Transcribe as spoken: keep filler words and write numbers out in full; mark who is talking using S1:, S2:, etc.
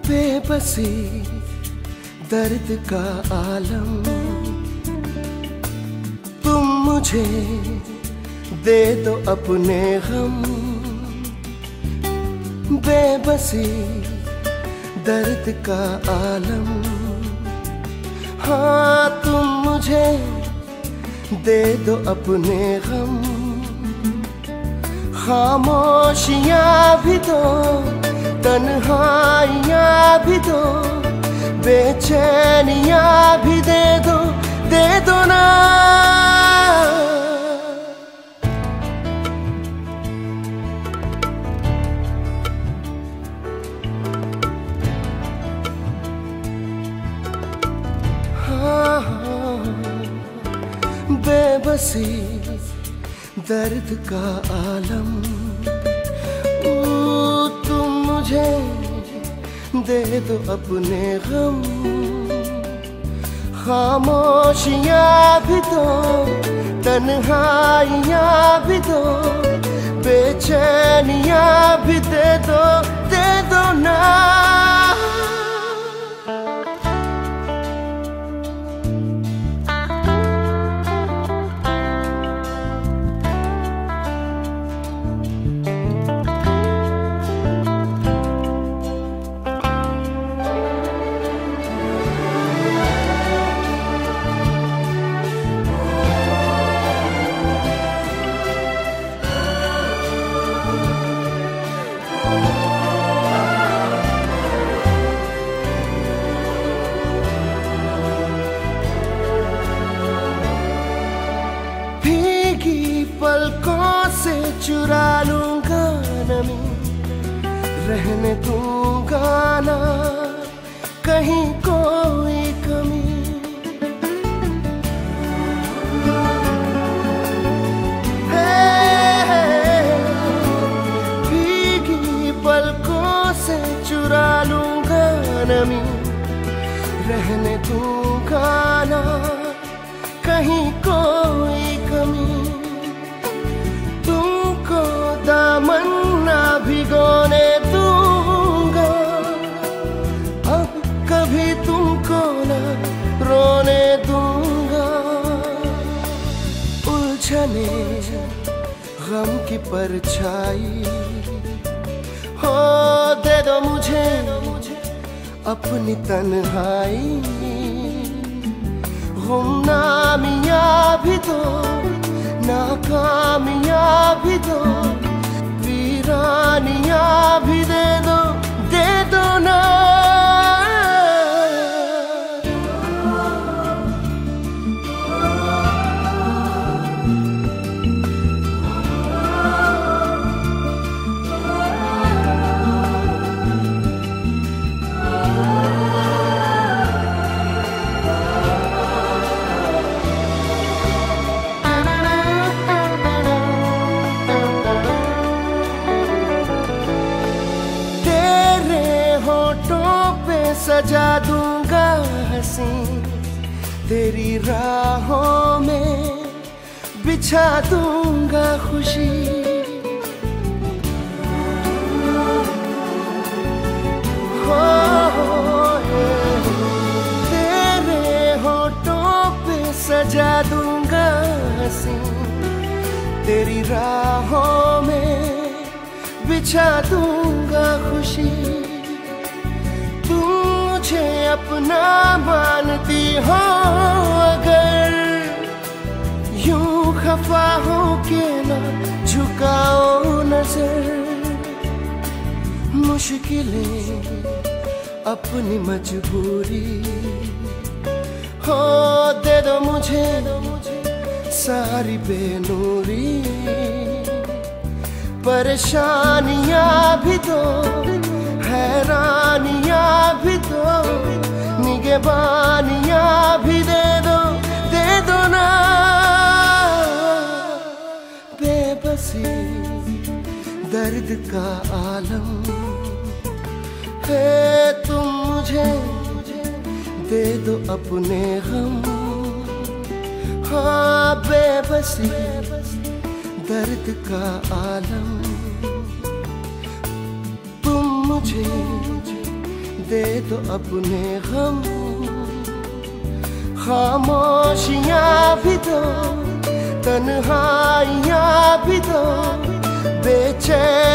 S1: बेबसी दर्द का आलम, तुम मुझे दे दो अपने गम। बेबसी दर्द का आलम, हाँ तुम मुझे दे दो अपने गम। खामोशियाँ भी दो, तन्हाइयाँ भी दो, बेचैनियाँ भी दे दो, दे दो ना। हाँ हाँ, बेबसी दर्द का आलम, तुम मुझे दे दो अपने गम। खामोशियाँ भी दो, तन्हाइयाँ भी दो, बेचैनियाँ भी दे दो, दे दो ना। पलकों से चुरा लूंगा नमी, रहने दूंगा ना कहीं कोई कमी। भीगी पलकों से चुरा लूंगा नमी, रहने दूंगा ना कहीं कोई कमी। दामन ना भिगोने दूंगा, अब कभी तुमको ना रोने दूंगा। उलझने गम की परछाई हो, दे दो मुझे अपनी तन्हाई। गुमनामियाँ भी दो, नाकामियाँ भी दो, वीरानियाँ भी दे दो, दे दो ना। सजा दूंगा हंसी, तेरी राहों में बिछा दूंगा खुशी। हो, हो तेरे होठों पे सजा दूंगा हंसी, तेरी राहों में बिछा दूंगा खुशी। मुझे अपना मानती हो अगर, यूं खफा हो के ना झुकाओ नजर। मुश्किलें अपनी मजबूरी हो, दे दो मुझे सारी बेनूरी। परेशानियाँ भी दो, हैरानियाँ भी दो, निगहबानियाँ भी दे दो, दे दो ना। बेबसी दर्द का आलम है, तुम मुझे दे दो अपने गम। हाँ बेबसी दर्द का आलम, तुम मुझे दे दो अपने गम, खामोशियाँ भी दो, तन्हाइयाँ भी दो, बेचैन